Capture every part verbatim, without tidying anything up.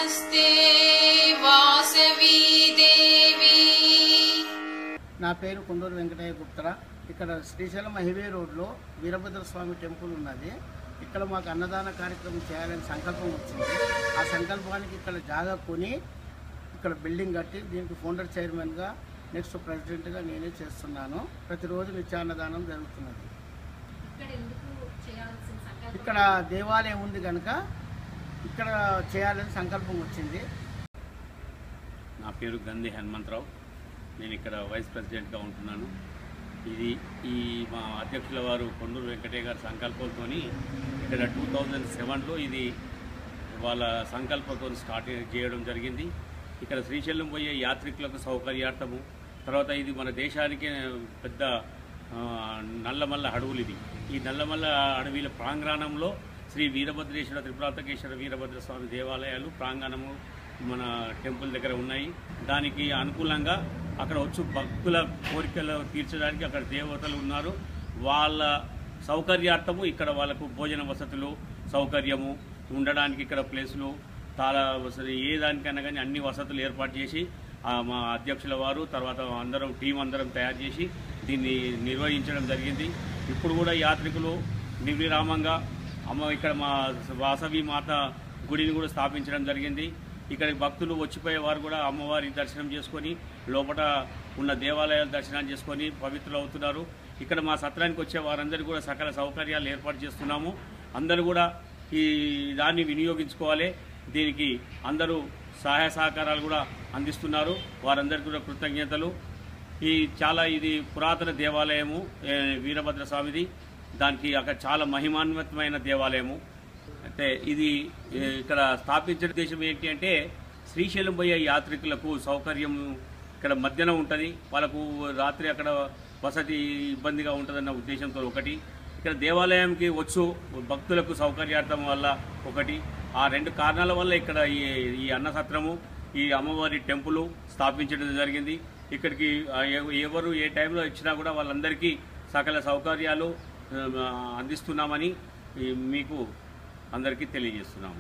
నమస్తే వాసవి దేవి. నా పేరు కొండూరు వెంకటయ్య గుప్తా. ఇక్కడ శ్రీశైలం హైవే రోడ్లో వీరభద్ర స్వామి టెంపుల్ ఉన్నది. ఇక్కడ మాకు అన్నదాన కార్యక్రమం చేయాలని సంకల్పం వచ్చింది. ఆ సంకల్పానికి ఇక్కడ జాగా కొని ఇక్కడ బిల్డింగ్ కట్టి దీనికి ఫౌండర్ చైర్మన్గా నెక్స్ట్ ప్రెసిడెంట్గా నేనే చేస్తున్నాను. ప్రతిరోజు నిత్యాన్నదానం జరుగుతున్నది. ఇక్కడ దేవాలయం ఉంది కనుక ఇక్కడ చేయాలని సంకల్పం వచ్చింది. నా పేరు గంధి హనుమంతరావు. నేను ఇక్కడ వైస్ ప్రెసిడెంట్గా ఉంటున్నాను. ఇది ఈ మా అధ్యక్షుల వారు కొండూరు వెంకటయ్య గారి సంకల్పంతో ఇక్కడ టూ థౌజండ్ సెవెన్లో ఇది వాళ్ళ సంకల్పంతో స్టార్ట్ చేయడం జరిగింది. ఇక్కడ శ్రీశైలం పోయే యాత్రికులకు సౌకర్యార్థము, తర్వాత ఇది మన దేశానికి పెద్ద నల్లమల్ల అడవులు. ఇది ఈ నల్లమల్ల అడవిల ప్రాంగణంలో శ్రీ వీరభద్రేశ్వర త్రిపురాతకేశ్వర వీరభద్ర స్వామి దేవాలయాలు ప్రాంగణము మన టెంపుల్ దగ్గర ఉన్నాయి. దానికి అనుకూలంగా అక్కడ వచ్చి భక్తుల కోరికలు తీర్చడానికి అక్కడ దేవతలు ఉన్నారు. వాళ్ళ సౌకర్యార్థము ఇక్కడ వాళ్ళకు భోజన వసతులు, సౌకర్యము, ఉండడానికి ఇక్కడ ప్లేసులు, తాళ వసతి, ఏ దానికైనా కానీ అన్ని వసతులు ఏర్పాటు చేసి మా అధ్యక్షుల వారు తర్వాత అందరం టీం అందరం తయారు చేసి దీన్ని నిర్వహించడం జరిగింది. ఇప్పుడు కూడా యాత్రికులు నిర్విరామంగా అమ్మ ఇక్కడ మా వాసవి మాత గుడిని కూడా స్థాపించడం జరిగింది. ఇక్కడ భక్తులు వచ్చిపోయే వారు కూడా అమ్మవారి దర్శనం చేసుకొని లోపల ఉన్న దేవాలయాల దర్శనం చేసుకొని పవిత్రులు అవుతున్నారు. ఇక్కడ మా సత్రానికి వచ్చే వారందరికీ కూడా సకల సౌకర్యాలు ఏర్పాటు చేస్తున్నాము. అందరూ కూడా ఈ దాన్ని వినియోగించుకోవాలి. దీనికి అందరూ సహాయ సహకారాలు కూడా అందిస్తున్నారు. వారందరికీ కూడా కృతజ్ఞతలు. ఈ చాలా ఇది పురాతన దేవాలయము వీరభద్ర స్వామిది. దానికి అక్కడ చాలా మహిమాన్వితమైన దేవాలయము. అంటే ఇది ఇక్కడ స్థాపించిన ఉద్దేశం ఏంటి అంటే శ్రీశైలం పోయే యాత్రికులకు సౌకర్యం ఇక్కడ మధ్యన ఉంటుంది. వాళ్ళకు రాత్రి అక్కడ వసతి ఇబ్బందిగా ఉంటుందన్న ఉద్దేశంతో ఒకటి, ఇక్కడ దేవాలయంకి వచ్చు భక్తులకు సౌకర్యార్థం వల్ల ఒకటి, ఆ రెండు కారణాల వల్ల ఇక్కడ ఈ ఈ అన్నసత్రము, ఈ అమ్మవారి టెంపుల్ స్థాపించడం జరిగింది. ఇక్కడికి ఎవరు ఏ టైంలో ఇచ్చినా కూడా వాళ్ళందరికీ సకల సౌకర్యాలు అందిస్తున్నామని మీకు అందరికీ తెలియజేస్తున్నాము.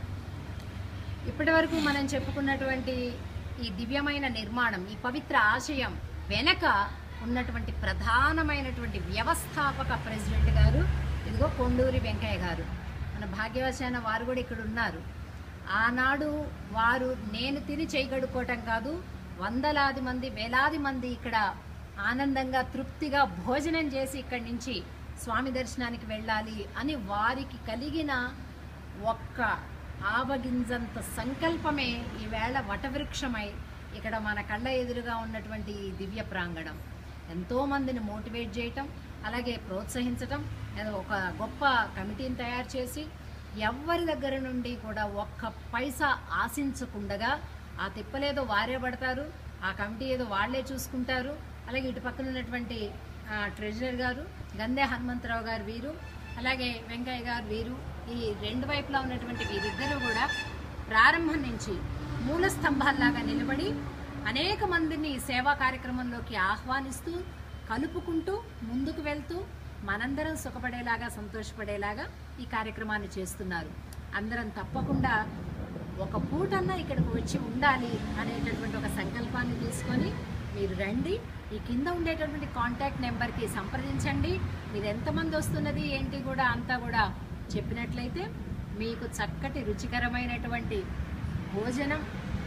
ఇప్పటి వరకు మనం చెప్పుకున్నటువంటి ఈ దివ్యమైన నిర్మాణం, ఈ పవిత్ర ఆశయం వెనక ఉన్నటువంటి ప్రధానమైనటువంటి వ్యవస్థాపక ప్రెసిడెంట్ గారు ఇదిగో కొండూరి వెంకయ్య గారు. మన భాగ్యవశాన వారు కూడా ఇక్కడ ఉన్నారు. ఆనాడు వారు నేను తిని చేయగడుకోవటం కాదు, వందలాది మంది వేలాది మంది ఇక్కడ ఆనందంగా తృప్తిగా భోజనం చేసి ఇక్కడి నుంచి స్వామి దర్శనానికి వెళ్ళాలి అని వారికి కలిగిన ఒక్క ఆవగింజంత సంకల్పమే ఈవేళ వటవృక్షమై ఇక్కడ మన కళ్ళ ఎదురుగా ఉన్నటువంటి ఈ దివ్య ప్రాంగణం ఎంతోమందిని మోటివేట్ చేయటం, అలాగే ప్రోత్సహించటం, ఒక గొప్ప కమిటీని తయారు చేసి ఎవరి దగ్గర నుండి కూడా ఒక్క పైసా ఆశించకుండగా ఆ తిప్పలేదో వారే పడతారు, ఆ కమిటీ ఏదో వాళ్లే చూసుకుంటారు. అలాగే ఇటు పక్కన ఉన్నటువంటి ట్రెజరర్ గారు గంధే హనుమంతరావు గారు వీరు, అలాగే వెంకయ్య గారు వీరు, ఈ రెండు వైపులా ఉన్నటువంటి వీరిద్దరూ కూడా ప్రారంభం నుంచి మూల స్తంభాల్లాగా నిలబడి అనేక మందిని సేవా కార్యక్రమంలోకి ఆహ్వానిస్తూ కలుపుకుంటూ ముందుకు వెళ్తూ మనందరం సుఖపడేలాగా సంతోషపడేలాగా ఈ కార్యక్రమాన్ని చేస్తున్నారు. అందరం తప్పకుండా ఒక పూటన్నా ఇక్కడికి వచ్చి ఉండాలి అనేటటువంటి ఒక సంకల్పాన్ని తీసుకొని మీరు రండి. ఈ కింద ఉండేటటువంటి కాంటాక్ట్ నెంబర్కి సంప్రదించండి. మీరు ఎంతమంది వస్తున్నది ఏంటి కూడా అంతా కూడా చెప్పినట్లయితే మీకు చక్కటి రుచికరమైనటువంటి భోజనం,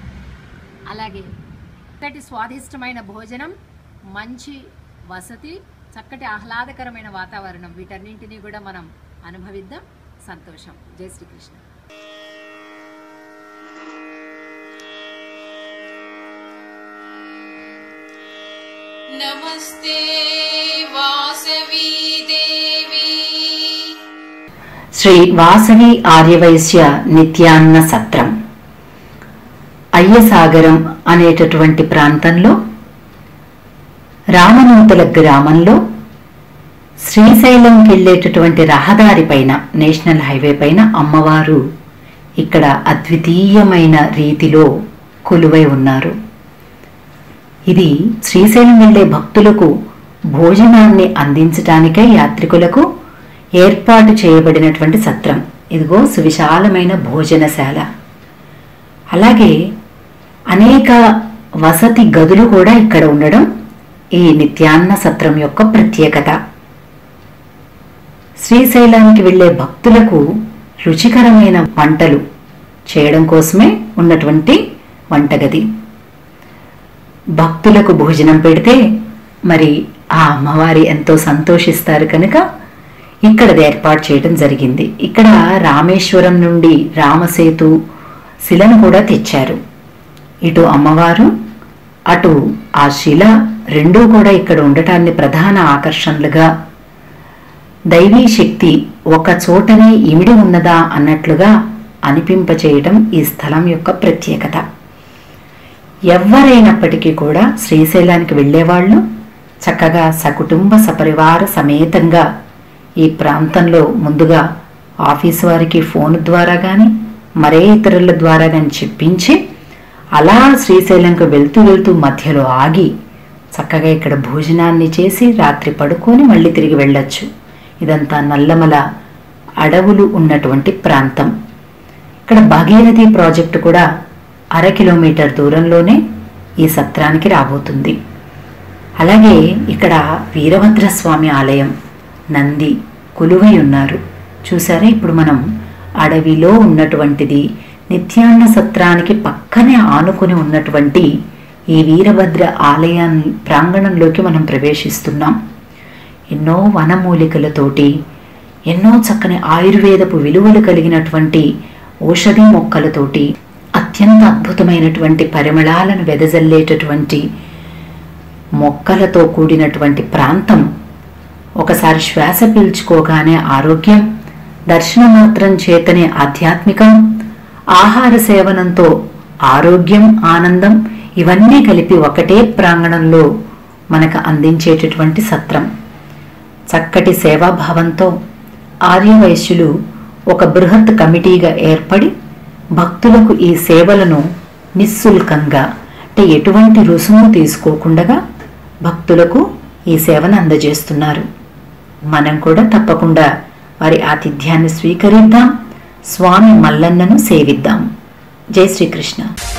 అలాగే చక్కటి స్వాదిష్టమైన భోజనం, మంచి వసతి, చక్కటి ఆహ్లాదకరమైన వాతావరణం, వీటన్నింటినీ కూడా మనం అనుభవిద్దాం. సంతోషం. జై శ్రీకృష్ణ. నమస్తే వాసవి దేవి. శ్రీ వాసవి ఆర్యవైశ్య నిత్యాన్న సత్రం అయ్యసాగరం అనేటటువంటి ప్రాంతంలో రామనూతల గ్రామంలో శ్రీశైలంకి వెళ్ళేటటువంటి రహదారి పైన, నేషనల్ హైవే పైన అమ్మవారు ఇక్కడ అద్వితీయమైన రీతిలో కొలువై ఉన్నారు. ఇది శ్రీశైలం వెళ్లే భక్తులకు భోజనాన్ని అందించడానికై యాత్రికులకు ఏర్పాటు చేయబడినటువంటి సత్రం. ఇదిగో సువిశాలమైన భోజనశాల. అలాగే అనేక వసతి గదులు కూడా ఇక్కడ ఉండడం ఈ నిత్యాన్న సత్రం యొక్క ప్రత్యేకత. శ్రీశైలానికి వెళ్లే భక్తులకు రుచికరమైన వంటలు చేయడం కోసమే ఉన్నటువంటి వంటగది. భక్తులకు భోజనం పెడితే మరి ఆ అమ్మవారి ఎంతో సంతోషిస్తారు కనుక ఇక్కడ ఏర్పాటు చేయడం జరిగింది. ఇక్కడ రామేశ్వరం నుండి రామసేతు శిలను కూడా తెచ్చారు. ఇటు అమ్మవారు అటు ఆ శిల రెండూ కూడా ఇక్కడ ఉండటాన్ని ప్రధాన ఆకర్షణలుగా, దైవీ శక్తి ఒక చోటనే ఇమిడి ఉన్నదా అన్నట్లుగా అనిపింపచేయటం ఈ స్థలం యొక్క ప్రత్యేకత. ఎవరైనప్పటికీ కూడా శ్రీశైలానికి వెళ్ళేవాళ్ళు చక్కగా సకుటుంబ సపరివార సమేతంగా ఈ ప్రాంతంలో ముందుగా ఆఫీసు వారికి ఫోన్ ద్వారా కానీ మరే ఇతరుల ద్వారా కానీ చెప్పించి అలా శ్రీశైలంకు వెళ్తూ వెళ్తూ మధ్యలో ఆగి చక్కగా ఇక్కడ భోజనాన్ని చేసి రాత్రి పడుకొని మళ్ళీ తిరిగి వెళ్ళొచ్చు. ఇదంతా నల్లమల అడవులు ఉన్నటువంటి ప్రాంతం. ఇక్కడ భాగీరథి ప్రాజెక్టు కూడా అర కిలోమీటర్ దూరంలోనే ఈ సత్రానికి రాబోతుంది. అలాగే ఇక్కడ వీరభద్రస్వామి ఆలయం, నంది కొలువై ఉన్నారు. చూసారా, ఇప్పుడు మనం అడవిలో ఉన్నటువంటిది నిత్యాన్న సత్రానికి పక్కనే ఆనుకుని ఉన్నటువంటి ఈ వీరభద్ర ఆలయా ప్రాంగణంలోకి మనం ప్రవేశిస్తున్నాం. ఎన్నో వనమూలికలతోటి, ఎన్నో చక్కని ఆయుర్వేదపు విలువలు కలిగినటువంటి ఔషధి మొక్కలతోటి, అత్యంత అద్భుతమైనటువంటి పరిమళాలను వెదజల్లేటటువంటి మొక్కలతో కూడినటువంటి ప్రాంతం. ఒకసారి శ్వాస పీల్చుకోగానే ఆరోగ్యం, దర్శనమాత్రం చేతనే ఆధ్యాత్మికం, ఆహార సేవనంతో ఆరోగ్యం, ఆనందం ఇవన్నీ కలిపి ఒకటే ప్రాంగణంలో మనకు అందించేటటువంటి సత్రం. చక్కటి సేవాభావంతో ఆర్యవైశ్యులు ఒక బృహత్ కమిటీగా ఏర్పడి భక్తులకు ఈ సేవలను నిశ్శుల్కంగా, అంటే ఎటువంటి రుసుము తీసుకోకుండా భక్తులకు ఈ సేవను అందజేస్తున్నారు. మనం కూడా తప్పకుండా వారి ఆతిథ్యాన్ని స్వీకరిద్దాం, స్వామి మల్లన్నను సేవిద్దాం. జై శ్రీకృష్ణ.